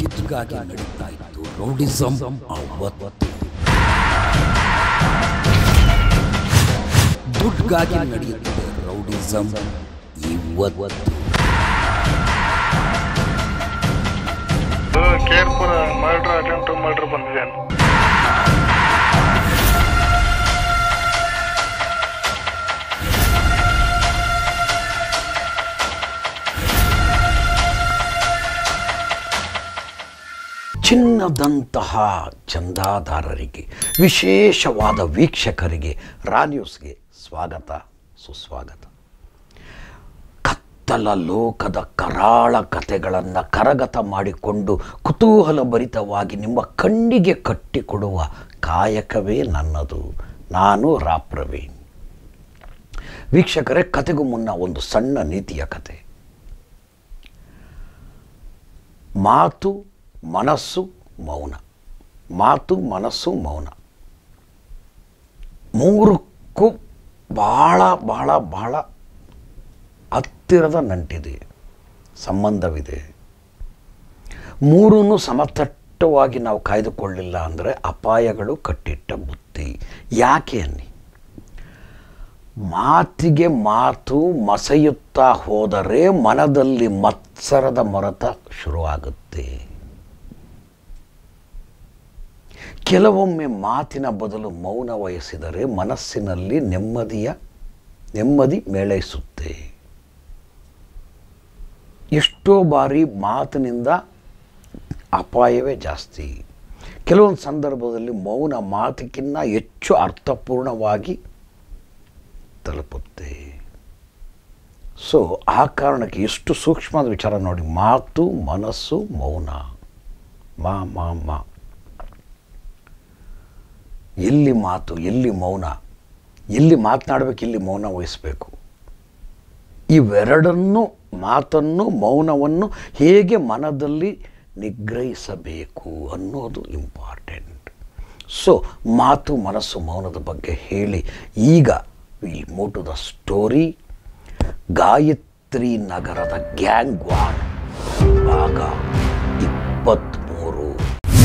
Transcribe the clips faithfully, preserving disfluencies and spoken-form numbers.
ಚಿತ್ರಗಾಗಿ ನಡೀತಾ ಇತ್ತು ರೌಡಿಸಂ ಅವತ್ತು, ದುಡ್ಗಾಗಿ ನಡೆಯುತ್ತೆ ರೌಡಿಸಂ ಇವತ್ತು. ಕೇರ್ಪುರ ಮರ್ಡರ್ ಅಟೆಂಪ್ಟ್ ಮರ್ಡರ್ ಬಂದಿದೆ. ಚಿನ್ನದಂತಹ ಚಂದಾದಾರರಿಗೆ, ವಿಶೇಷವಾದ ವೀಕ್ಷಕರಿಗೆ ರಾ ನ್ಯೂಸ್ಗೆ ಸ್ವಾಗತ ಸುಸ್ವಾಗತ. ಕತ್ತಲ ಲೋಕದ ಕರಾಳ ಕಥೆಗಳನ್ನು ಕರಗತ ಮಾಡಿಕೊಂಡು ಕುತೂಹಲಭರಿತವಾಗಿ ನಿಮ್ಮ ಕಣ್ಣಿಗೆ ಕಟ್ಟಿಕೊಡುವ ಕಾಯಕವೇ ನನ್ನದು. ನಾನು ರಾ ಪ್ರವೀಣ್. ವೀಕ್ಷಕರೇ, ಕತೆಗೂ ಮುನ್ನ ಒಂದು ಸಣ್ಣ ನೀತಿಯ ಕತೆ. ಮಾತು, ಮನಸ್ಸು, ಮೌನ. ಮಾತು, ಮನಸ್ಸು, ಮೌನ ಮೂರಕ್ಕೂ ಭಾಳ ಭಾಳ ಭಾಳ ಹತ್ತಿರದ ನಂಟಿದೆ, ಸಂಬಂಧವಿದೆ. ಮೂರೂ ಸಮತಟ್ಟವಾಗಿ ನಾವು ಕಾಯ್ದುಕೊಳ್ಳಿಲ್ಲ ಅಂದರೆ ಅಪಾಯಗಳು ಕಟ್ಟಿಟ್ಟ ಬುತ್ತಿ. ಯಾಕೆ ಅನ್ನಿ, ಮಾತಿಗೆ ಮಾತು ಮಸೆಯುತ್ತಾ ಹೋದರೆ ಮನದಲ್ಲಿ ಮತ್ಸರದ ಮೊರತ ಶುರುವಾಗುತ್ತೆ. ಕೆಲವೊಮ್ಮೆ ಮಾತಿನ ಬದಲು ಮೌನ ವಹಿಸಿದರೆ ಮನಸ್ಸಿನಲ್ಲಿ ನೆಮ್ಮದಿಯ ನೆಮ್ಮದಿ ಮೇಳೈಸುತ್ತೆ. ಎಷ್ಟೋ ಬಾರಿ ಮಾತಿನಿಂದ ಅಪಾಯವೇ ಜಾಸ್ತಿ. ಕೆಲವೊಂದು ಸಂದರ್ಭದಲ್ಲಿ ಮೌನ ಮಾತಿಗಿನ್ನ ಹೆಚ್ಚು ಅರ್ಥಪೂರ್ಣವಾಗಿ ತಲುಪುತ್ತೆ. ಸೊ ಆ ಕಾರಣಕ್ಕೆ ಎಷ್ಟು ಸೂಕ್ಷ್ಮವಾದ ವಿಚಾರ ನೋಡಿ. ಮಾತು, ಮನಸ್ಸು, ಮೌನ. ಮಾ ಮಾ ಮಾ ಎಲ್ಲಿ ಮಾತು, ಎಲ್ಲಿ ಮೌನ, ಎಲ್ಲಿ ಮಾತನಾಡಬೇಕು, ಎಲ್ಲಿ ಮೌನ ವಹಿಸಬೇಕು. ಇವೆರಡನ್ನು, ಮಾತನ್ನು ಮೌನವನ್ನು ಹೇಗೆ ಮನದಲ್ಲಿ ನಿಗ್ರಹಿಸಬೇಕು ಅನ್ನೋದು ಇಂಪಾರ್ಟೆಂಟ್. ಸೊ ಮಾತು, ಮನಸ್ಸು, ಮೌನದ ಬಗ್ಗೆ ಹೇಳಿ ಈಗ will move to the story. ಗಾಯತ್ರಿ ನಗರದ ಗ್ಯಾಂಗ್ ವಾರ್ ಭಾಗ ಇಪ್ಪತ್ತ್ಮೂರು.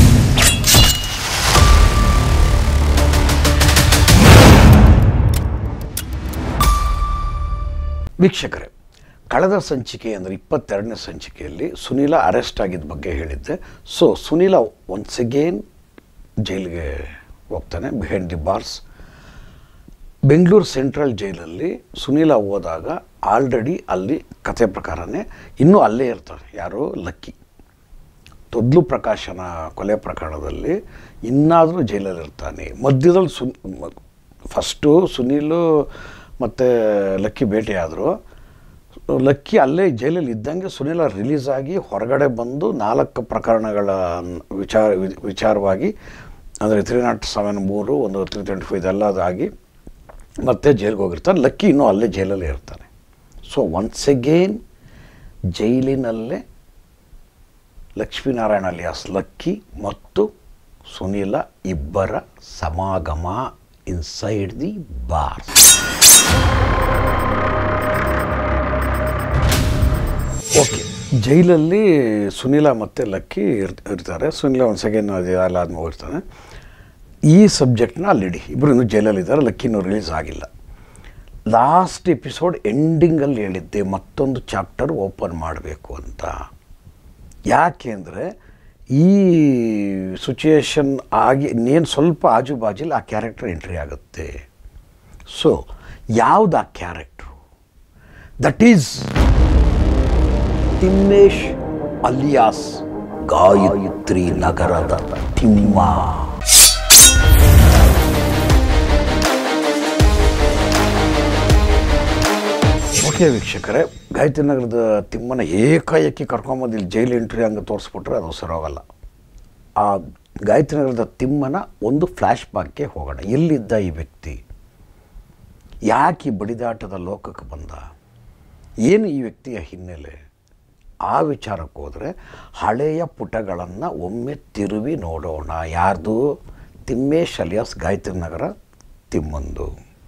ವೀಕ್ಷಕರೇ, ಕಳೆದ ಸಂಚಿಕೆ ಅಂದರೆ ಇಪ್ಪತ್ತೆರಡನೇ ಸಂಚಿಕೆಯಲ್ಲಿ ಸುನೀಲ ಅರೆಸ್ಟ್ ಆಗಿದ್ದ ಬಗ್ಗೆ ಹೇಳಿದ್ದೆ. ಸೊ ಸುನೀಲ ಒನ್ಸ್ ಅಗೇನ್ ಜೈಲಿಗೆ ಹೋಗ್ತಾನೆ, behind the bars. Bengaluru central ಜೈಲಲ್ಲಿ ಸುನೀಲ ಹೋದಾಗ ಆಲ್ರೆಡಿ ಅಲ್ಲಿ ಕಥೆ ಪ್ರಕಾರನೇ ಇನ್ನೂ ಅಲ್ಲೇ ಇರ್ತಾರೆ. ಯಾರು? ಲಕ್ಕಿ. ತೊದ್ಲು ಪ್ರಕಾಶನ ಕೊಲೆ ಪ್ರಕರಣದಲ್ಲಿ ಇನ್ನಾದರೂ ಜೈಲಲ್ಲಿರ್ತಾನೆ. ಮಧ್ಯದಲ್ಲಿ ಸುನ್ ಫಸ್ಟು ಸುನೀಲು ಮತ್ತು ಲಕ್ಕಿ ಭೇಟಿಯಾದರು. ಲಕ್ಕಿ ಅಲ್ಲೇ ಜೈಲಲ್ಲಿ ಇದ್ದಂಗೆ ಸುನೀಲ ರಿಲೀಸ್ ಆಗಿ ಹೊರಗಡೆ ಬಂದು ನಾಲ್ಕು ಪ್ರಕರಣಗಳ ವಿಚಾರ ವಿಚಾರವಾಗಿ ಅಂದರೆ ತ್ರೀ ನಾಟ್ ಸೆವೆನ್ ಮೂರು ಒಂದು ತ್ರೀ ಟ್ವೆಂಟಿ ಫೈವ್ ಇದೆಲ್ಲ ಅದಾಗಿ ಮತ್ತೆ ಜೈಲಿಗೆ ಹೋಗಿರ್ತಾನೆ. ಲಕ್ಕಿ ಇನ್ನೂ ಅಲ್ಲೇ ಜೈಲಲ್ಲೇ ಇರ್ತಾನೆ. ಸೊ ಒನ್ಸ್ ಅಗೇನ್ ಜೈಲಿನಲ್ಲೇ ಲಕ್ಷ್ಮೀನಾರಾಯಣ ಅಲಿಯಾಸ್ ಲಕ್ಕಿ ಮತ್ತು ಸುನೀಲ ಇಬ್ಬರ ಸಮಾಗಮ ಇನ್ಸೈಡ್ ದಿ ಬಾರ್. ಓಕೆ, ಜೈಲಲ್ಲಿ ಸುನೀಲ ಮತ್ತು ಲಕ್ಕಿ ಇರ್ ಇರ್ತಾರೆ. ಸುನೀಲ ಒಂದು ಸೆಕೆಂಡ್ ಎಲ್ಲ ಆದ್ಮೇಲೆ ಹೋಗಿರ್ತಾನೆ. ಈ ಸಬ್ಜೆಕ್ಟ್ನ ಅಲ್ಲಿಡಿ. ಇಬ್ಬರು ಇನ್ನೂ ಜೈಲಲ್ಲಿದ್ದಾರೆ. ಲಕ್ಕಿ ಇನ್ನೂ ರಿಲೀಸ್ ಆಗಿಲ್ಲ. ಲಾಸ್ಟ್ ಎಪಿಸೋಡ್ ಎಂಡಿಂಗಲ್ಲಿ ಹೇಳಿದ್ದೆ ಮತ್ತೊಂದು ಚಾಪ್ಟರ್ ಓಪನ್ ಮಾಡಬೇಕು ಅಂತ. ಯಾಕೆ ಅಂದರೆ ಈ ಸಿಚುಯೇಷನ್ ಆಗಿ ಇನ್ನೇನು ಸ್ವಲ್ಪ ಆಜು ಬಾಜಲ್ಲಿ ಆ ಕ್ಯಾರೆಕ್ಟರ್ ಎಂಟ್ರಿ ಆಗುತ್ತೆ. ಸೊ ಯಾವುದು ಆ character? That is Thimmesh alias ಗಾಯತ್ರಿ ನಗರದ ತಿಮ್ಮ. ಓಕೆ ವೀಕ್ಷಕರೇ, ಗಾಯತ್ರಿ ನಗರದ ತಿಮ್ಮನ ಏಕಾಏಕಿ ಕರ್ಕೊಂಬಂದು ಇಲ್ಲಿ ಜೈಲು ಎಂಟ್ರಿ ಹಂಗೆ ತೋರಿಸ್ಬಿಟ್ರೆ ಅದು ಸರೋಗಲ್ಲ. ಆ ಗಾಯತ್ರಿ ನಗರದ ತಿಮ್ಮನ ಒಂದು ಫ್ಲ್ಯಾಶ್ ಬ್ಯಾಕ್ಗೆ ಹೋಗೋಣ. ಎಲ್ಲಿದ್ದ ಈ ವ್ಯಕ್ತಿ? ಯಾಕೆ ಬಡಿದಾಟದ ಲೋಕಕ್ಕೆ ಬಂದ? ಏನು ಈ ವ್ಯಕ್ತಿಯ ಹಿನ್ನೆಲೆ? ಆ ವಿಚಾರಕ್ಕೆ ಹೋದರೆ ಹಳೆಯ ಪುಟಗಳನ್ನು ಒಮ್ಮೆ ತಿರುವಿ ನೋಡೋಣ. ಯಾರ್ದು? ತಿಮ್ಮೇಶ್ ಅಲಿಯಾಸ್ ಗಾಯತ್ರಿ ನಗರ ತಿಮ್ಮಂದು.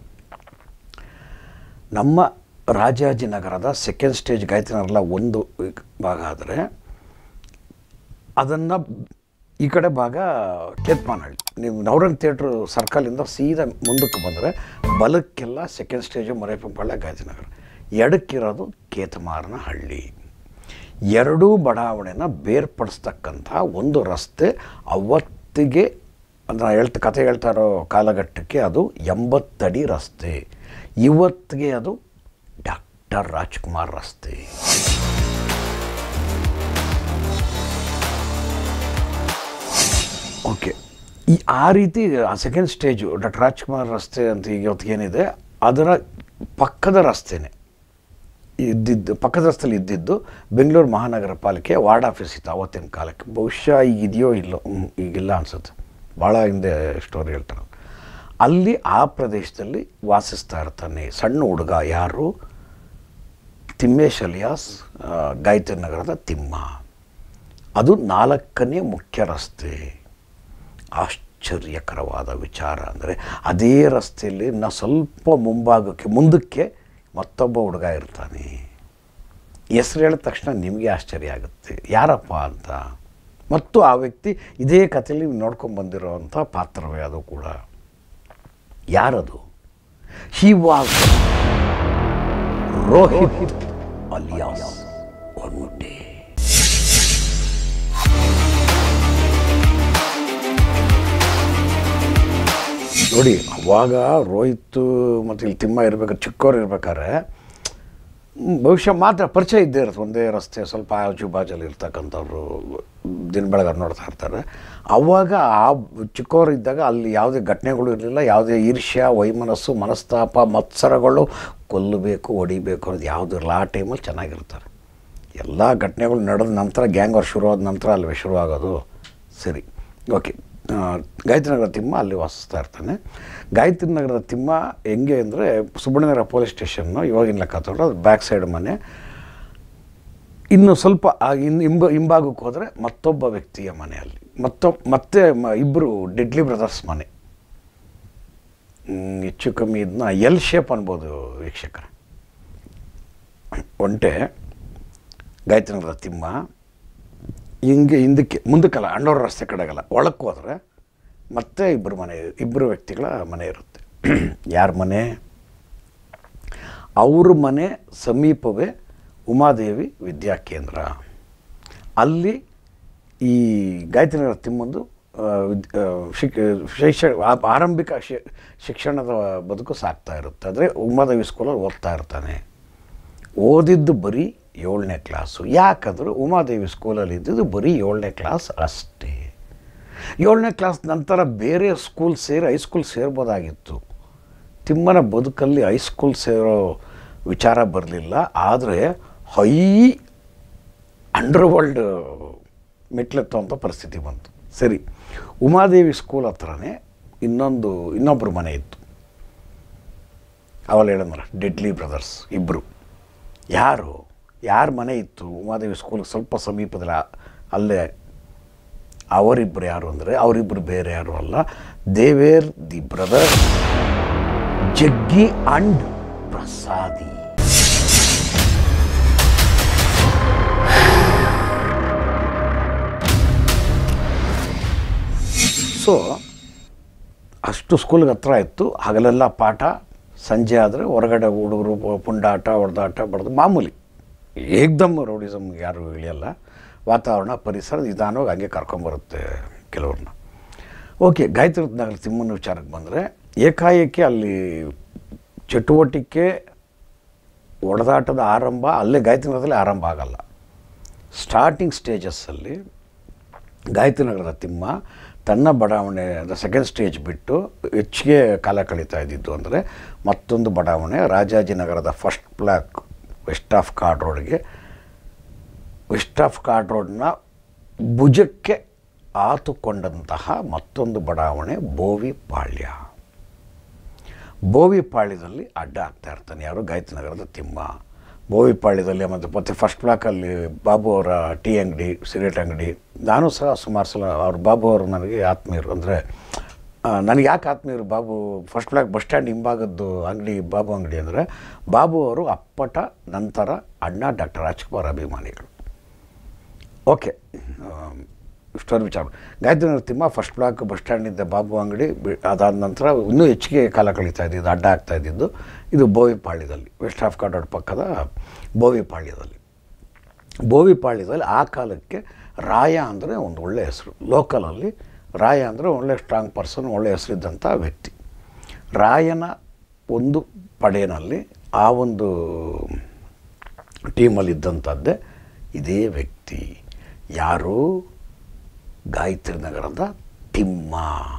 ನಮ್ಮ ರಾಜಾಜಿನಗರದ ಸೆಕೆಂಡ್ ಸ್ಟೇಜ್ ಗಾಯತ್ರಿ ನಗರ ಒಂದು ಭಾಗ ಆದರೆ ಅದನ್ನು ಈ ಕಡೆ ಭಾಗ ಕೇತ್ಮಾನಹಳ್ಳಿ. ನೀವು ನವರಂಗ್ ಥಿಯೇಟ್ರು ಸರ್ಕಲಿಂದ ಸೀದಾ ಮುಂದಕ್ಕೆ ಬಂದರೆ ಬಲಕ್ಕೆಲ್ಲ ಸೆಕೆಂಡ್ ಸ್ಟೇಜು ಮರೇಪಂಪಾಳ್ಯ ಗಾಯತ್ರಿನಗರ, ಎಡಕ್ಕಿರೋದು ಕೇತಮಾರನಹಳ್ಳಿ. ಎರಡೂ ಬಡಾವಣೆನ ಬೇರ್ಪಡಿಸ್ತಕ್ಕಂಥ ಒಂದು ರಸ್ತೆ. ಅವತ್ತಿಗೆ ಅಂದರೆ ಹೇಳ್ತಾ ಕತೆ ಹೇಳ್ತಾ ಇರೋ ಕಾಲಘಟ್ಟಕ್ಕೆ ಅದು ಎಂಬತ್ತಡಿ ರಸ್ತೆ. ಇವತ್ತಿಗೆ ಅದು ಡಾಕ್ಟರ್ ರಾಜ್ಕುಮಾರ್ ರಸ್ತೆ. ಓಕೆ, ಈ ಆ ರೀತಿ ಆ ಸೆಕೆಂಡ್ ಸ್ಟೇಜು ಡಾಕ್ಟರ್ ರಾಜ್ಕುಮಾರ್ ರಸ್ತೆ ಅಂತ ಈಗ ಇವತ್ತಿಗೇನಿದೆ ಅದರ ಪಕ್ಕದ ರಸ್ತೆನೇ ಇದ್ದಿದ್ದು, ಪಕ್ಕದ ರಸ್ತೆಯಲ್ಲಿ ಇದ್ದಿದ್ದು ಬೆಂಗಳೂರು ಮಹಾನಗರ ಪಾಲಿಕೆ ವಾರ್ಡ್ ಆಫೀಸ್ ಇತ್ತು ಅವತ್ತಿನ ಕಾಲಕ್ಕೆ. ಬಹುಶಃ ಈಗ ಇದೆಯೋ ಇಲ್ಲೋ, ಈಗಿಲ್ಲ ಅನಿಸುತ್ತೆ, ಭಾಳ ಹಿಂದೆ ಸ್ಟೋರಿ ಹೇಳ್ತಾರೆ. ಅಲ್ಲಿ ಆ ಪ್ರದೇಶದಲ್ಲಿ ವಾಸಿಸ್ತಾ ಇರ್ತಾನೆ ಸಣ್ಣ ಹುಡುಗ. ಯಾರು? ತಿಮ್ಮೇಶ್ ಅಲಿಯಾಸ್ ಗಾಯತ್ರಿ ನಗರದ ತಿಮ್ಮ. ಅದು ನಾಲ್ಕನೇ ಮುಖ್ಯ ರಸ್ತೆ. ಆಶ್ಚರ್ಯಕರವಾದ ವಿಚಾರ ಅಂದರೆ ಅದೇ ರಸ್ತೆಯಲ್ಲಿ ನಾ ಸ್ವಲ್ಪ ಮುಂಭಾಗಕ್ಕೆ ಮುಂದಕ್ಕೆ ಮತ್ತೊಬ್ಬ ಹುಡುಗ ಇರ್ತಾನೆ. ಹೆಸರು ಹೇಳಿದ ತಕ್ಷಣ ನಿಮಗೆ ಆಶ್ಚರ್ಯ ಆಗುತ್ತೆ, ಯಾರಪ್ಪ ಅಂತ. ಮತ್ತು ಆ ವ್ಯಕ್ತಿ ಇದೇ ಕಥೆಯಲ್ಲಿ ನೋಡ್ಕೊಂಡು ಬಂದಿರೋವಂಥ ಪಾತ್ರವೇ ಅದು ಕೂಡ. ಯಾರದು? ಹಿ ವಾಸ್ ರೋಹಿತ್ ಅಲಿಯಾಸ್ ಒಂಟೆ. ನೋಡಿ, ಅವಾಗ ರೋಹಿತ್ ಮತ್ತು ಇಲ್ಲಿ ತಿಮ್ಮ ಇರ್ಬೇಕಾದ್ರೆ, ಚಿಕ್ಕವ್ರು ಇರ್ಬೇಕಾದ್ರೆ ಬಹುಶಃ ಮಾತ್ರ ಪರಿಚಯ ಇದ್ದೇ ಇರುತ್ತೆ. ಒಂದೇ ರಸ್ತೆ ಸ್ವಲ್ಪ ಆಜು ಬಾಜಲ್ಲಿ ಇರ್ತಕ್ಕಂಥವ್ರು ದಿನ ಬೆಳಗ್ಗೆ ನೋಡ್ತಾ ಇರ್ತಾರೆ. ಆವಾಗ ಆ ಚಿಕ್ಕವರು ಇದ್ದಾಗ ಅಲ್ಲಿ ಯಾವುದೇ ಘಟನೆಗಳು ಇರಲಿಲ್ಲ. ಯಾವುದೇ ಈರ್ಷ್ಯ, ವೈಮನಸ್ಸು, ಮನಸ್ತಾಪ, ಮತ್ಸರಗಳು, ಕೊಲ್ಲಬೇಕು, ಹೊಡಿಬೇಕು ಅನ್ನೋದು ಯಾವುದೂ ಇರಲ್ಲ. ಆ ಟೈಮಲ್ಲಿ ಚೆನ್ನಾಗಿರ್ತಾರೆ. ಎಲ್ಲ ಘಟನೆಗಳು ನಡೆದ ನಂತರ, ಗ್ಯಾಂಗ್ ವಾರ್ ಶುರುವಾದ ನಂತರ ಅಲ್ವೇ ಶುರುವಾಗೋದು. ಸರಿ, ಓಕೆ. ಗಾಯತ್ರಿ ನಗರದ ತಿಮ್ಮ ಅಲ್ಲಿ ವಾಸಿಸ್ತಾ ಇರ್ತಾನೆ. ಗಾಯತ್ರಿ ನಗರದ ತಿಮ್ಮ ಹೆಂಗೆ ಅಂದರೆ ಸುಬ್ರಹ್ಮಣ್ಯನಗರ ಪೊಲೀಸ್ ಸ್ಟೇಷನ್ನು ಇವಾಗಿನ ಲೆಕ್ಕ ತೊಗೊಂಡ್ರೆ ಅದು ಬ್ಯಾಕ್ ಸೈಡ್ ಮನೆ. ಇನ್ನು ಸ್ವಲ್ಪ ಇನ್ನು ಹಿಂಬ ಹಿಂಭಾಗಕ್ಕೆ ಹೋದರೆ ಮತ್ತೊಬ್ಬ ವ್ಯಕ್ತಿಯ ಮನೆಯಲ್ಲಿ ಮತ್ತೊಬ್ಬ ಮತ್ತೆ ಇಬ್ಬರು ಡೆಡ್ಲಿ ಬ್ರದರ್ಸ್ ಮನೆ. ಹೆಚ್ಚು ಕಮ್ಮಿ ಇದನ್ನ ಎಲ್ ಶೇಪ್ ಅನ್ಬೋದು ವೀಕ್ಷಕರ. ಒಂಟೆ, ಗಾಯತ್ರಿ ನಗರದ ತಿಮ್ಮ, ಹಿಂಗೆ ಹಿಂದಕ್ಕೆ ಮುಂದಕ್ಕಲ್ಲ, ಅಣ್ಣವ್ರ ರಸ್ತೆ ಕಡೆಗಲ್ಲ, ಒಳಕ್ಕೆ ಹೋದರೆ ಮತ್ತೆ ಇಬ್ಬರು ಮನೆ, ಇಬ್ಬರು ವ್ಯಕ್ತಿಗಳ ಮನೆ ಇರುತ್ತೆ. ಯಾರ ಮನೆ? ಅವ್ರ ಮನೆ ಸಮೀಪವೇ ಉಮಾದೇವಿ ವಿದ್ಯಾಕೇಂದ್ರ. ಅಲ್ಲಿ ಈ ಗಾಯತ್ರಿ ನಗರ ತಿಮ್ಮಂದು ಶಿಕ್ ಶೈಕ್ಷ ಆರಂಭಿಕ ಶಿಕ್ಷಣದ ಬದುಕು ಸಾಗ್ತಾ ಇರುತ್ತೆ. ಅಂದರೆ ಉಮಾದೇವಿ ಸ್ಕೂಲಲ್ಲಿ ಓದ್ತಾ ಇರ್ತಾನೆ. ಓದಿದ್ದು ಬರೀ ಏಳನೇ ಕ್ಲಾಸು. ಯಾಕಂದ್ರೆ ಉಮಾದೇವಿ ಸ್ಕೂಲಲ್ಲಿ ಇದ್ದಿದ್ದು ಬರೀ ಏಳನೇ ಕ್ಲಾಸ್ ಅಷ್ಟೇ. ಏಳನೇ ಕ್ಲಾಸ್ ನಂತರ ಬೇರೆ ಸ್ಕೂಲ್ ಸೇರಿ ಹೈಸ್ಕೂಲ್ ಸೇರ್ಬೋದಾಗಿತ್ತು. ತಿಮ್ಮನ ಬದುಕಲ್ಲಿ ಹೈಸ್ಕೂಲ್ ಸೇರೋ ವಿಚಾರ ಬರಲಿಲ್ಲ. ಆದರೆ ಹೈ ಅಂಡರ್ ವರ್ಲ್ಡ್ ಮೆಟ್ಲೆತ್ತುವಂಥ ಪರಿಸ್ಥಿತಿ ಬಂತು. ಸರಿ, ಉಮಾದೇವಿ ಸ್ಕೂಲ್ ಹತ್ರನೇ ಇನ್ನೊಂದು ಇನ್ನೊಬ್ಬರು ಮನೆ ಇತ್ತು. ಅವಳು ಹೇಳಿದ್ಮಲ್ಲ, ಡೆಡ್ಲಿ ಬ್ರದರ್ಸ್ ಇಬ್ಬರು. ಯಾರು ಯಾರ ಮನೆ ಇತ್ತು ಉಮಾದೇವಿ ಸ್ಕೂಲ್ಗೆ ಸ್ವಲ್ಪ ಸಮೀಪದಲ್ಲಿ? ಅಲ್ಲೇ ಅವರಿಬ್ಬರು ಯಾರು ಅಂದರೆ ಅವರಿಬ್ಬರು ಬೇರೆ ಯಾರು ಅಲ್ಲ, they were the brother Jaggi and Prasadi. So ಅಷ್ಟು ಸ್ಕೂಲ್ಗೆ ಹತ್ರ ಇತ್ತು. ಹಗಲೆಲ್ಲ ಪಾಠ, ಸಂಜೆ ಆದರೆ ಹೊರಗಡೆ ಹುಡುಗರು ಪುಂಡಾಟ, ಹೊಡೆದಾಟ, ಬಡ್ದು ಮಾಮೂಲಿ. ಏಕ್ದಮ್ ರೌಡಿಸಮ್ಗೆ ಯಾರು ಇಳಿಯಲ್ಲ. ವಾತಾವರಣ, ಪರಿಸರ ನಿಧಾನವಾಗಿ ಹಂಗೆ ಕರ್ಕೊಂಬರುತ್ತೆ ಕೆಲವ್ರನ್ನ. ಓಕೆ, ಗಾಯತ್ರಿ ನಗರ ತಿಮ್ಮನ ವಿಚಾರಕ್ಕೆ ಬಂದರೆ ಏಕಾಏಕಿ ಅಲ್ಲಿ ಚಟುವಟಿಕೆ, ಹೊಡೆದಾಟದ ಆರಂಭ ಅಲ್ಲೇ ಗಾಯತ್ರಿ ನಗರದಲ್ಲಿ ಆರಂಭ ಆಗಲ್ಲ. ಸ್ಟಾರ್ಟಿಂಗ್ ಸ್ಟೇಜಸ್ಸಲ್ಲಿ ಗಾಯತ್ರಿ ನಗರದ ತಿಮ್ಮ ತನ್ನ ಬಡಾವಣೆ ಅಂದರೆ ಸೆಕೆಂಡ್ ಸ್ಟೇಜ್ ಬಿಟ್ಟು ಹೆಚ್ಚಿಗೆ ಕಾಲ ಕಳೀತಾ ಇದ್ದಿದ್ದು ಅಂದರೆ ಮತ್ತೊಂದು ಬಡಾವಣೆ ರಾಜಾಜಿನಗರದ first block west of chord ರೋಡ್ಗೆ, ವೆಸ್ಟ್ ಆಫ್ ಕಾರ್ಡ್ ರೋಡ್ನ ಭುಜಕ್ಕೆ ಆತುಕೊಂಡಂತಹ ಮತ್ತೊಂದು ಬಡಾವಣೆ ಬೋವಿಪಾಳ್ಯ. ಬೋವಿಪಾಳ್ಯದಲ್ಲಿ ಅಡ್ಡ ಆಗ್ತಾ ಇರ್ತಾನೆ ಯಾರು? ಗಾಯತ್ರಿ ನಗರದ ತಿಮ್ಮ. ಬೋವಿಪಾಳ್ಯದಲ್ಲಿ ಮತ್ತು ಮತ್ತು ಫಸ್ಟ್ ಬ್ಲಾಕಲ್ಲಿ ಬಾಬು ಅವರ ಟೀ ಅಂಗಡಿ, ಸಿಗರೇಟ್ ಅಂಗಡಿ. ನಾನು ಸಹ ಸುಮಾರು ಸಲ ಅವ್ರ ಬಾಬು ಅವರು ನನಗೆ ಆತ್ಮೀಯರು. ಅಂದರೆ ನನಗೆ ಯಾಕೆ ಆತ್ಮೀಯರು Babu? First block bus stand ಹಿಂಭಾಗದ್ದು ಅಂಗಡಿ ಬಾಬು ಅಂಗಡಿ ಅಂದರೆ ಬಾಬು ಅವರು ಅಪ್ಪಟ ನಂತರ ಅಣ್ಣ ಡಾಕ್ಟರ್ ರಾಜ್ಕುಮಾರ್ ಅಭಿಮಾನಿಗಳು. ಓಕೆ, ಇಷ್ಟೊಂದು ವಿಚಾರ. Gayathri Nagar Thimma first block bus ಸ್ಟ್ಯಾಂಡಿಂದ ಬಾಬು ಅಂಗಡಿ, ಅದಾದ ನಂತರ ಇನ್ನೂ ಹೆಚ್ಚಿಗೆ ಕಾಲ ಕಳೀತಾ ಇದ್ದಿದ್ದು, ಅಡ್ಡ ಆಗ್ತಾ ಇದ್ದಿದ್ದು ಇದು ಬೋವಿಪಾಳ್ಯದಲ್ಲಿ, ವೆಸ್ಟ್ ಆಫ್ ಕಾರ್ಡ್ ಪಕ್ಕದ ಬೋವಿಪಾಳ್ಯದಲ್ಲಿ. ಬೋವಿಪಾಳ್ಯದಲ್ಲಿ ಆ ಕಾಲಕ್ಕೆ ರಾಯ ಅಂದರೆ ಒಂದು ಒಳ್ಳೆಯ ಹೆಸರು. ಲೋಕಲಲ್ಲಿ ರಾಯ ಅಂದರೆ ಒಳ್ಳೆ ಸ್ಟ್ರಾಂಗ್ ಪರ್ಸನ್, ಒಳ್ಳೆಯ ಹೆಸರಿದ್ದಂಥ ವ್ಯಕ್ತಿ. ರಾಯನ ಒಂದು ಪಡೆಯಲ್ಲಿ ಆ ಒಂದು ಟೀಮಲ್ಲಿದ್ದಂಥದ್ದೇ ಇದೇ ವ್ಯಕ್ತಿ. ಯಾರು? ಗಾಯತ್ರಿ ನಗರದ ತಿಮ್ಮ.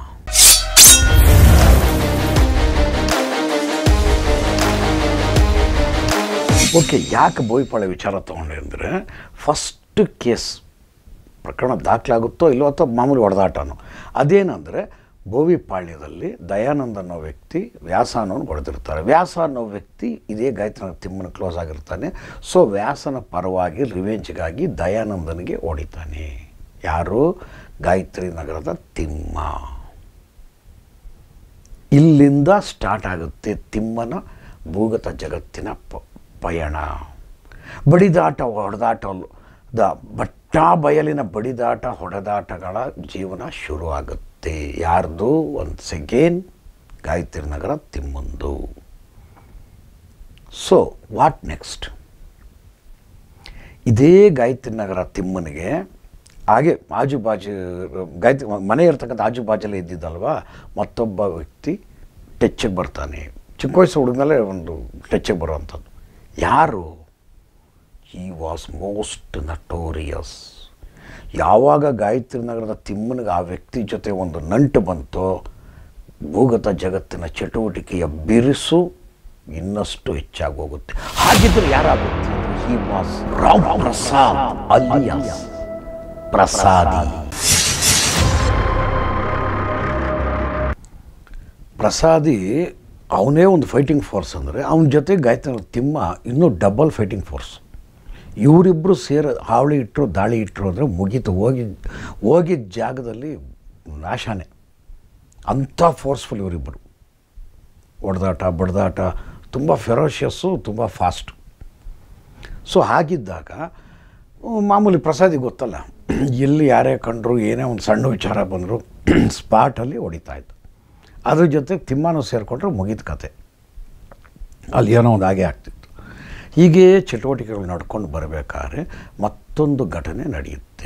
ಓಕೆ, ಯಾಕೆ ಬೋವಿಪಾಳ್ಯ ವಿಚಾರ ತೊಗೊಂಡೆ ಅಂದರೆ, ಫಸ್ಟ್ ಕೇಸ್ ಪ್ರಕರಣ ದಾಖಲಾಗುತ್ತೋ ಇಲ್ಲೋ ಅಥವಾ ಮಾಮೂಲಿ ಹೊಡೆದಾಟನೋ, ಅದೇನೆಂದರೆ ಬೋವಿಪಾಳ್ಯದಲ್ಲಿ ದಯಾನಂದ ಅನ್ನೋ ವ್ಯಕ್ತಿ ವ್ಯಾಸ ಅನ್ನೋನು ಹೊಡೆದಿರ್ತಾರೆ. ವ್ಯಾಸ ಅನ್ನೋ ವ್ಯಕ್ತಿ ಇದೇ ಗಾಯತ್ರಿ ನಗರ ತಿಮ್ಮನ ಕ್ಲೋಸ್ ಆಗಿರ್ತಾನೆ. ಸೊ ವ್ಯಾಸನ ಪರವಾಗಿ ರಿವೆಂಜ್ಗಾಗಿ ದಯಾನಂದನಿಗೆ ಹೊಡಿತಾನೆ. ಯಾರು? ಗಾಯತ್ರಿ ನಗರದ ತಿಮ್ಮ. ಇಲ್ಲಿಂದ ಸ್ಟಾರ್ಟ್ ಆಗುತ್ತೆ ತಿಮ್ಮನ ಭೂಗತ ಜಗತ್ತಿನ ಪ ಪಯಣ. ಬಡಿದಾಟ ಹೊಡೆದಾಟ ದ ಬಟ್ಟಾ ಬಯಲಿನ ಬಡಿದಾಟ ಹೊಡೆದಾಟಗಳ ಜೀವನ ಶುರುವಾಗುತ್ತೆ. ಯಾರ್ದು? ಒನ್ಸ್ ಅಗೇನ್ ಗಾಯತ್ರಿ ನಗರ ತಿಮ್ಮಂದು. So what next? ಇದೇ ಗಾಯತ್ರಿ ನಗರ ತಿಮ್ಮನಿಗೆ ಹಾಗೆ ಆಜುಬಾಜು ಗಾಯತ್ರಿ ಮನೆ ಇರ್ತಕ್ಕಂಥ ಆಜುಬಾಜಲ್ಲೇ ಇದ್ದಿದ್ದಲ್ವ, ಮತ್ತೊಬ್ಬ ವ್ಯಕ್ತಿ ಟಚ್ಚಿಗೆ ಬರ್ತಾನೆ. ಚಿಕ್ಕ ವಯಸ್ಸು ಹುಡುಗನಲ್ಲೇ ಒಂದು ಟಚ್ಚಿಗೆ ಬರುವಂಥದ್ದು. ಯಾರು? He was most notorious. ಯಾವಾಗ ಗಾಯತ್ರಿ ನಗರದ ತಿಮ್ಮನಿಗೆ ಆ ವ್ಯಕ್ತಿ ಜೊತೆ ಒಂದು ನಂಟು ಬಂತೋ, ಭೂಗತ ಜಗತ್ತಿನ ಚಟುವಟಿಕೆಯ ಬಿರುಸು ಇನ್ನಷ್ಟು ಹೆಚ್ಚಾಗಿ ಹೋಗುತ್ತೆ. ಹಾಗಿದ್ರೆ ಯಾರಾಗುತ್ತೆ? He was Ram Prasad alias Prasadi. Prasadi ಅವನೇ ಒಂದು ಫೈಟಿಂಗ್ ಫೋರ್ಸ್ ಅಂದರೆ, ಅವನ ಜೊತೆ ಗಾಯತ್ರಿ ನಗರ ತಿಮ್ಮ ಇನ್ನೂ ಡಬಲ್ ಫೈಟಿಂಗ್ ಫೋರ್ಸ್. ಇವರಿಬ್ಬರು ಸೇರಿ ಹಾವಳಿ ಇಟ್ಟರು, ದಾಳಿ ಇಟ್ಟರು ಅಂದರೆ ಮುಗೀತು. ಹೋಗಿ ಹೋಗಿದ್ದ ಜಾಗದಲ್ಲಿ ನಾಶನೇ. ಅಂಥ ಫೋರ್ಸ್ಫುಲ್ ಇವರಿಬ್ಬರು. ಹೊಡೆದಾಟ ಬಡ್ದಾಟ ತುಂಬ ಫೆರೋಷಿಯಸ್ಸು, ತುಂಬ ಫಾಸ್ಟು. ಸೊ ಹಾಗಿದ್ದಾಗ ಮಾಮೂಲಿ ಪ್ರಸಾದಿಗೆ ಗೊತ್ತಲ್ಲ, ಎಲ್ಲಿ ಯಾರೇ ಕಂಡ್ರು ಏನೇ ಒಂದು ಸಣ್ಣ ವಿಚಾರ ಬಂದರು ಸ್ಪಾಟಲ್ಲಿ ಹೊಡಿತಾಯಿತ್ತು. ಅದ್ರ ಜೊತೆ ತಿಮ್ಮನೂ ಸೇರಿಕೊಂಡ್ರೆ ಮುಗಿದ ಕತೆ. ಅಲ್ಲಿ ಏನೋ ಒಂದು ಹಾಗೆ ಆಗ್ತಿತ್ತು. ಹೀಗೆ ಚಟುವಟಿಕೆಗಳು ನಡ್ಕೊಂಡು ಬರಬೇಕಾದ್ರೆ ಮತ್ತೊಂದು ಘಟನೆ ನಡೆಯುತ್ತೆ.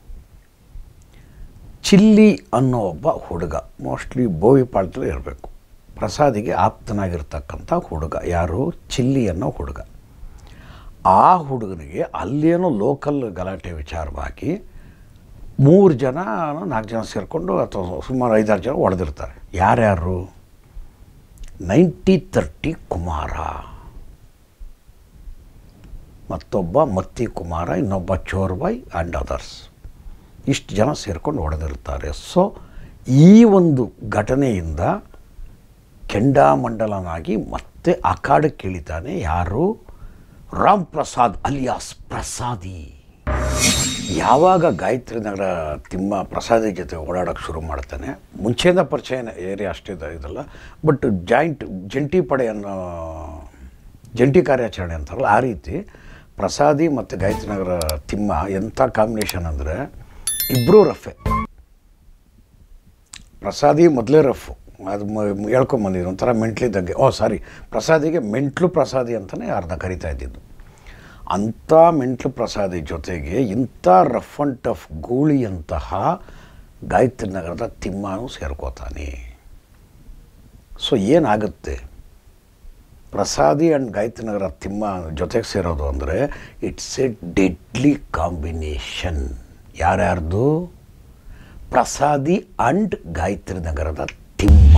ಚಿಲ್ಲಿ ಅನ್ನೋ ಒಬ್ಬ ಹುಡುಗ, ಮೋಸ್ಟ್ಲಿ ಬೋವಿಪಾಳ್ಯದಲ್ಲಿ ಇರಬೇಕು, ಪ್ರಸಾದಿಗೆ ಆಪ್ತನಾಗಿರ್ತಕ್ಕಂಥ ಹುಡುಗ. ಯಾರು? ಚಿಲ್ಲಿ ಅನ್ನೋ ಹುಡುಗ. ಆ ಹುಡುಗನಿಗೆ ಅಲ್ಲೇನೋ ಲೋಕಲ್ ಗಲಾಟೆ ವಿಚಾರವಾಗಿ ಮೂರು ಜನ ನಾಲ್ಕು ಜನ ಸೇರಿಕೊಂಡು ಅಥವಾ ಸುಮಾರು ಐದಾರು ಜನ ಹೊಡೆದಿರ್ತಾರೆ. ಯಾರ್ಯಾರು? ನೈಂಟಿ ತರ್ಟಿ ಕುಮಾರ, ಮತ್ತೊಬ್ಬ ಮತ್ತಿ ಕುಮಾರ, ಇನ್ನೊಬ್ಬ ಚೋರ್ಬಾಯ್ ಆ್ಯಂಡ್ ಅದರ್ಸ್. ಇಷ್ಟು ಜನ ಸೇರಿಕೊಂಡು ಹೊಡೆದಿರ್ತಾರೆ. ಸೊ ಈ ಒಂದು ಘಟನೆಯಿಂದ ಕೆಂಡಾಮಂಡಲನಾಗಿ ಮತ್ತೆ ಅಖಾಡಕ್ಕೆ ಇಳಿತಾನೆ. ಯಾರು? ರಾಮ್ ಪ್ರಸಾದ್ ಅಲಿಯಾಸ್ ಪ್ರಸಾದಿ. ಯಾವಾಗ ಗಾಯತ್ರಿ ನಗರ ತಿಮ್ಮ ಪ್ರಸಾದಿ ಜೊತೆ ಓಡಾಡೋಕ್ಕೆ ಶುರು ಮಾಡ್ತಾನೆ, ಮುಂಚೆಯಿಂದ ಪರಿಚಯ ಏರಿಯಾ ಅಷ್ಟೇ ಇದಲ್ಲ, ಬಟ್ ಜಾಯಿಂಟ್ ಜಂಟಿ ಪಡೆ ಅನ್ನೋ ಜಂಟಿ ಕಾರ್ಯಾಚರಣೆ ಅಂತಾರಲ್ಲ, ಆ ರೀತಿ ಪ್ರಸಾದಿ ಮತ್ತು ಗಾಯತ್ರಿ ನಗರ ತಿಮ್ಮ ಎಂಥ ಕಾಂಬಿನೇಷನ್ ಅಂದರೆ ಇಬ್ಬರೂ ರಫೆ. ಪ್ರಸಾದಿ ಮೊದಲೇ ರಫು, ಅದು ಹೇಳ್ಕೊಂಬಂದಿದ್ರು ಒಂಥರ ಮೆಂಟ್ಲಿದ್ದಂಗೆ. ಓ ಸಾರಿ, ಪ್ರಸಾದಿಗೆ ಮೆಂಟ್ಲು ಪ್ರಸಾದಿ ಅಂತಲೇ ಅರ್ಧ ಕರಿತಾ ಇದ್ದಿದ್ದು. ಅಂಥ ಮೆಂಟ್ಲು ಪ್ರಸಾದಿ ಜೊತೆಗೆ ಇಂಥ ರಫ್ ಆ್ಯಂಡ್ ಟಫ್ ಗೂಳಿಯಂತಹ ಗಾಯತ್ರಿ ನಗರದ ತಿಮ್ಮನೂ ಸೇರ್ಕೋತಾನೆ. ಸೊ ಏನಾಗುತ್ತೆ? ಪ್ರಸಾದಿ ಆ್ಯಂಡ್ ಗಾಯತ್ರಿ ನಗರ ತಿಮ್ಮ ಜೊತೆಗೆ ಸೇರೋದು ಅಂದರೆ ಇಟ್ಸ್ ಎ ಡೆಡ್ಲಿ ಕಾಂಬಿನೇಷನ್. ಯಾರ್ಯಾರ್ದು? ಪ್ರಸಾದಿ ಆ್ಯಂಡ್ ಗಾಯತ್ರಿ ನಗರದ ತಿಮ್ಮ.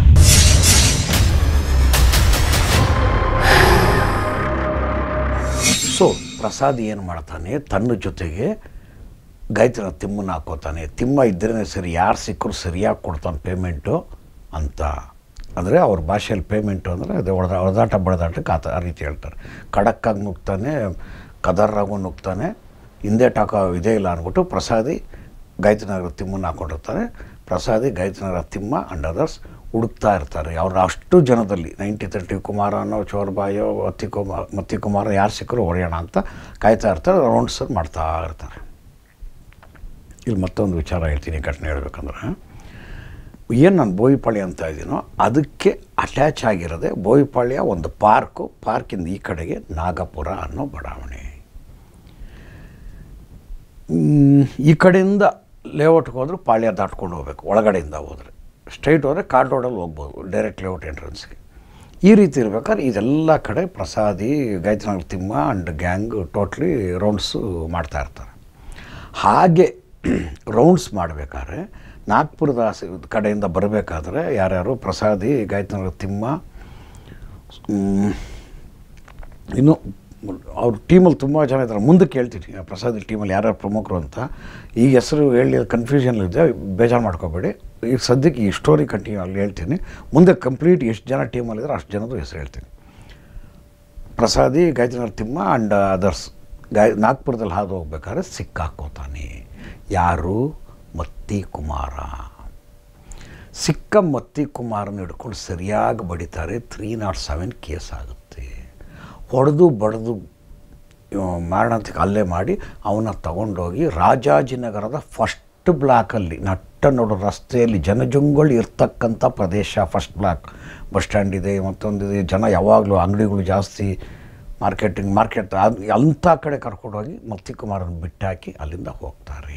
ಸೊ ಪ್ರಸಾದಿ ಏನು ಮಾಡ್ತಾನೆ, ತನ್ನ ಜೊತೆಗೆ ಗಾಯತ್ರಿ ನಗರ ತಿಮ್ಮನ ಹಾಕೋತಾನೆ. ತಿಮ್ಮ ಇದ್ರೇ ಸರಿ, ಯಾರು ಸಿಕ್ಕರು ಸರಿಯಾಗಿ ಕೊಡ್ತಾನೆ ಪೇಮೆಂಟು ಅಂತ. ಅಂದರೆ ಅವ್ರ ಭಾಷೆಯಲ್ಲಿ ಪೇಮೆಂಟು ಅಂದರೆ ಅದು ಹೊಡೆದ ಹೊಡೆದಾಟ ಬಡದಾಟಕ್ಕೆ ಆತ ಆ ರೀತಿ ಹೇಳ್ತಾರೆ. ಖಡಕ್ಕಾಗಿ ನುಗ್ತಾನೆ, ಕದರ್ರಾಗೂ ನುಗ್ತಾನೆ, ಹಿಂದೆ ಟಾಕೋ ಇದೇ ಇಲ್ಲ ಅಂದ್ಬಿಟ್ಟು ಪ್ರಸಾದಿ ಗಾಯತ್ರಿ ನಗರ ತಿಮ್ಮನ ಹಾಕೊಂಡಿರ್ತಾರೆ. ಪ್ರಸಾದಿ ಗಾಯತ್ರಿ ನಗರ ತಿಮ್ಮ ಆ್ಯಂಡ್ ಅದರ್ಸ್ ಹುಡುಕ್ತಾ ಇರ್ತಾರೆ. ಅವ್ರ ಅಷ್ಟು ಜನದಲ್ಲಿ ನೈಂಟಿ ತರ್ಟಿ ಕುಮಾರನೋ ಚೋರ್ಬಾಯೋ ಅತ್ತಿ ಕುಮಾರ್ ಮತ್ತಿ ಕುಮಾರ ಯಾರು ಸಿಕ್ಕರು ಹೊಡೆಯೋಣ ಅಂತ ಕಾಯ್ತಾ ಇರ್ತಾರೆ. ರೌಂಡ್ಸ್ ಮಾಡ್ತಾ ಇರ್ತಾರೆ. ಇಲ್ಲಿ ಮತ್ತೊಂದು ವಿಚಾರ ಹೇಳ್ತೀನಿ, ಘಟನೆ ಹೇಳ್ಬೇಕಂದ್ರೆ ಏನು ನಾನು ಬೋಯಿಪಾಳ್ಯ ಅಂತ ಇದ್ದೀನೋ ಅದಕ್ಕೆ ಅಟ್ಯಾಚ್ ಆಗಿರೋದೆ ಬೋಯಿಪಾಳ್ಯ ಒಂದು ಪಾರ್ಕು, ಪಾರ್ಕಿಂದ ಈ ಕಡೆಗೆ ನಾಗಪುರ ಅನ್ನೋ ಬಡಾವಣೆ. ಈ ಕಡೆಯಿಂದ ಲೇಔಟ್ಗೆ ಹೋದ್ರೆ ಪಾಳ್ಯ ದಾಟ್ಕೊಂಡು ಹೋಗ್ಬೇಕು, ಒಳಗಡೆಯಿಂದ ಹೋದರೆ ಸ್ಟ್ರೈಟ್ ಹೋದರೆ ಕಾರ್ಡ್ ರೋಡಲ್ಲಿ ಹೋಗ್ಬೋದು ಡೈರೆಕ್ಟ್ ಲೇಔಟ್ ಎಂಟ್ರೆನ್ಸ್ಗೆ. ಈ ರೀತಿ ಇರ್ಬೇಕಾದ್ರೆ ಇದೆಲ್ಲ ಕಡೆ Prasadi, Gayathrinagar Thimma and gang totally rounds ಮಾಡ್ತಾಯಿರ್ತಾರೆ. ಹಾಗೆ ರೌಂಡ್ಸ್ ಮಾಡಬೇಕಾದ್ರೆ ನಾಗ್ಪುರದ ಕಡೆಯಿಂದ ಬರಬೇಕಾದ್ರೆ ಯಾರ್ಯಾರು ಪ್ರಸಾದಿ, ಗಾಯತ್ರಿನಗರ ತಿಮ್ಮ, ಇನ್ನು ಅವ್ರ ಟೀಮಲ್ಲಿ ತುಂಬ ಜನ ಇದ್ದಾರೆ. ಮುಂದಕ್ಕೆ ಹೇಳ್ತೀನಿ ಪ್ರಸಾದ್ ಟೀಮಲ್ಲಿ ಯಾರ್ಯಾರು ಪ್ರಮುಖರು ಅಂತ. ಈ ಹೆಸರು ಹೇಳಿ ಕನ್ಫ್ಯೂಷನ್ಲಿದೆ, ಬೇಜಾರು ಮಾಡ್ಕೋಬೇಡಿ. ಈಗ ಸದ್ಯಕ್ಕೆ ಈ ಸ್ಟೋರಿ ಕಂಟಿನ್ಯೂ ಅಲ್ಲಿ ಹೇಳ್ತೀನಿ. ಮುಂದೆ ಕಂಪ್ಲೀಟ್ ಎಷ್ಟು ಜನ ಟೀಮಲ್ಲಿದ್ದಾರೆ ಅಷ್ಟು ಜನದ್ದು ಹೆಸರು ಹೇಳ್ತೀನಿ. ಪ್ರಸಾದಿ, ಗಾಯತ್ರಿನಗರ ತಿಮ್ಮ ಆ್ಯಂಡ್ ಅದರ್ಸ್ ಗಾಯ ನಾಗ್ಪುರದಲ್ಲಿ ಹಾದು ಹೋಗ್ಬೇಕಾದ್ರೆ ಸಿಕ್ಕಾಕೋತಾನೆ. ಯಾರು? ಮತ್ತಿ ಕುಮಾರ. ಸಿಕ್ಕ ಮತ್ತಿ ಕುಮಾರನ ಹಿಡ್ಕೊಂಡು ಸರಿಯಾಗಿ ಬಡಿತಾರೆ. ತ್ರೀ ನಾಟ್ ಸೆವೆನ್ ಕೇಸ್ ಆಗುತ್ತೆ. ಹೊಡೆದು ಬಡ್ದು ಮಾರಣಾಂತಿಕ ಹಲ್ಲೆ ಮಾಡಿ ಅವನ್ನ ತಗೊಂಡೋಗಿ ರಾಜಾಜಿನಗರದ ಫಸ್ಟ್ ಬ್ಲಾಕಲ್ಲಿ ನಟ್ಟ ನೋಡೋ ರಸ್ತೆಯಲ್ಲಿ ಜನಜಂಗುಳಿ ಇರ್ತಕ್ಕಂಥ ಪ್ರದೇಶ, ಫಸ್ಟ್ ಬ್ಲಾಕ್, ಬಸ್ ಸ್ಟ್ಯಾಂಡ್ ಇದೆ, ಮತ್ತೊಂದಿದೆ, ಜನ ಯಾವಾಗಲೂ ಅಂಗಡಿಗಳು ಜಾಸ್ತಿ, ಮಾರ್ಕೆಟಿಂಗ್ ಮಾರ್ಕೆಟ್ ಅಂಥ ಕಡೆ ಕರ್ಕೊಂಡೋಗಿ ಮತ್ತಿ ಕುಮಾರನ ಬಿಟ್ಟಾಕಿ ಅಲ್ಲಿಂದ ಹೋಗ್ತಾರೆ.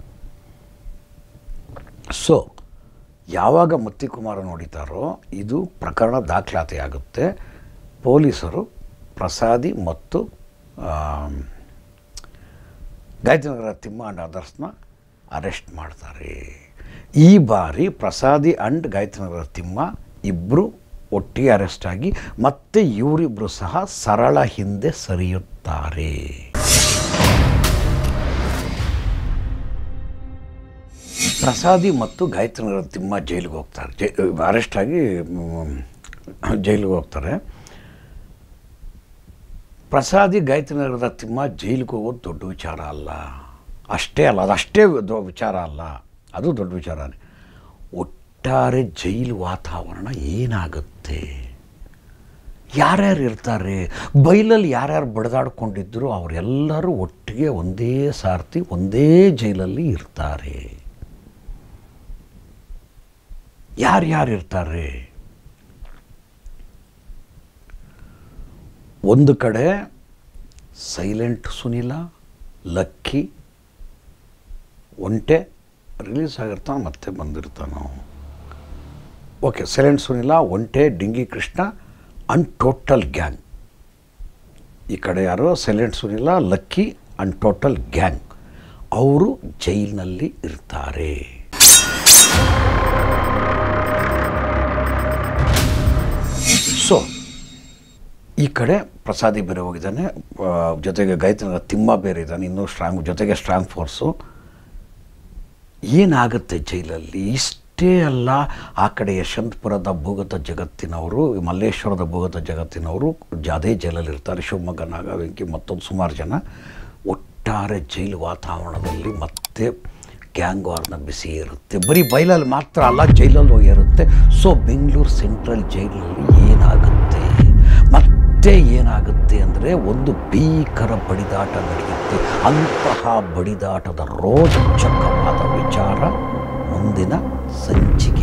ಸೊ ಯಾವಾಗ ಮತ್ತಿ ಕುಮಾರ ನೋಡಿತಾರೋ ಇದು ಪ್ರಕರಣ ದಾಖಲಾತಿ ಆಗುತ್ತೆ. ಪೊಲೀಸರು ಪ್ರಸಾದಿ ಮತ್ತು ಗಾಯತ್ರಿನಗರ ತಿಮ್ಮ ಆ್ಯಂಡ್ ಅದರ್ಸ್ನ ಅರೆಸ್ಟ್ ಮಾಡ್ತಾರೆ. ಈ ಬಾರಿ ಪ್ರಸಾದಿ ಆ್ಯಂಡ್ ಗಾಯತ್ರಿನಗರ ತಿಮ್ಮ ಇಬ್ಬರು ಒಟ್ಟಿಗೆ ಅರೆಸ್ಟ್ ಆಗಿ ಮತ್ತೆ ಇವರಿಬ್ಬರು ಸಹ ಸರಳ ಹಿಂದೆ ಸರಿಯುತ್ತಾರೆ. ಪ್ರಸಾದಿ ಮತ್ತು ಗಾಯತ್ರಿನಗರ ತಿಮ್ಮ ಜೈಲಿಗೆ ಹೋಗ್ತಾರೆ. ಜೈ ಅರೆಸ್ಟ್ ಆಗಿ ಜೈಲಿಗೆ ಹೋಗ್ತಾರೆ. ಪ್ರಸಾದಿ, ಗಾಯತ್ರಿನಗರದ ತಿಮ್ಮ ಜೈಲಿಗೆ ಹೋಗೋದು ದೊಡ್ಡ ವಿಚಾರ ಅಲ್ಲ, ಅಷ್ಟೇ ಅಲ್ಲ, ಅದಷ್ಟೇ ದೊ ವಿಚಾರ ಅಲ್ಲ, ಅದು ದೊಡ್ಡ ವಿಚಾರನೇ. ಒಟ್ಟಾರೆ ಜೈಲು ವಾತಾವರಣ ಏನಾಗುತ್ತೆ, ಯಾರ್ಯಾರು ಇರ್ತಾರೆ, ಬೈಲಲ್ಲಿ ಯಾರ್ಯಾರು ಬಡಿದಾಡ್ಕೊಂಡಿದ್ರು ಅವರೆಲ್ಲರೂ ಒಟ್ಟಿಗೆ ಒಂದೇ ಸಾರ್ತಿ ಒಂದೇ ಜೈಲಲ್ಲಿ ಇರ್ತಾರೆ. ಯಾರ್ಯಾರು ಇರ್ತಾರೆ? ಒಂದು ಕಡೆ ಸೈಲೆಂಟ್ ಸುನಿಲ, ಲಕ್ಕಿ, ಒಂಟೆ ರಿಲೀಸ್ ಆಗಿರ್ತಾನೆ ಮತ್ತೆ ಬಂದಿರ್ತಾನೋ. ಓಕೆ, ಸೈಲೆಂಟ್ ಸುನಿಲ, ಒಂಟೆ, ಡಿಂಗಿ ಕೃಷ್ಣ ಅಂಡ್ ಟೋಟಲ್ ಗ್ಯಾಂಗ್. ಈ ಕಡೆ ಯಾರು? Silent Sunil, Lucky and total gang. ಅವರು ಜೈಲಿನಲ್ಲಿ ಇರ್ತಾರೆ. ಸೊ ಈ ಕಡೆ ಪ್ರಸಾದಿ ಬೇರೆ ಹೋಗಿದ್ದಾನೆ, ಜೊತೆಗೆ ಗಾಯತ್ರಿನಗರ ತಿಮ್ಮ ಬೇರೆ ಇದ್ದಾನೆ, ಇನ್ನೂ ಸ್ಟ್ರಾಂಗ್, ಜೊತೆಗೆ ಸ್ಟ್ರಾಂಗ್ ಫೋರ್ಸು. ಏನಾಗುತ್ತೆ ಜೈಲಲ್ಲಿ? ಇಷ್ಟೇ ಅಲ್ಲ, ಆ ಕಡೆ ಯಶವಂತಪುರದ ಭೂಗತ ಜಗತ್ತಿನವರು, ಮಲ್ಲೇಶ್ವರದ ಭೂಗತ ಜಗತ್ತಿನವರು ಅದೇ ಜೈಲಲ್ಲಿ ಇರ್ತಾರೆ. ಶಿವಮೊಗ್ಗ, ನಾಗವೆಂಕಿ, ಮತ್ತೊಂದು ಸುಮಾರು ಜನ. ಒಟ್ಟಾರೆ ಜೈಲು ವಾತಾವರಣದಲ್ಲಿ ಮತ್ತೆ ಗ್ಯಾಂಗ್ ವಾರ್ನ ಬಿಸಿ ಇರುತ್ತೆ. ಬರೀ ಬೈಲಲ್ಲಿ ಮಾತ್ರ ಅಲ್ಲ, ಜೈಲಲ್ಲೂ ಇರುತ್ತೆ. ಸೊ ಬೆಂಗಳೂರು ಸೆಂಟ್ರಲ್ ಜೈಲಿನಲ್ಲಿ ಏನಾಗುತ್ತೆ, ಮತ್ತೆ ಏನಾಗುತ್ತೆ ಅಂದರೆ ಒಂದು ಭೀಕರ ಬಡಿದಾಟ ನಡೆಯುತ್ತೆ. ಅಂತಹ ಬಡಿದಾಟದ ರೋಚಕವಾದ ವಿಚಾರ ಮುಂದಿನ ಸಂಚಿಕೆ.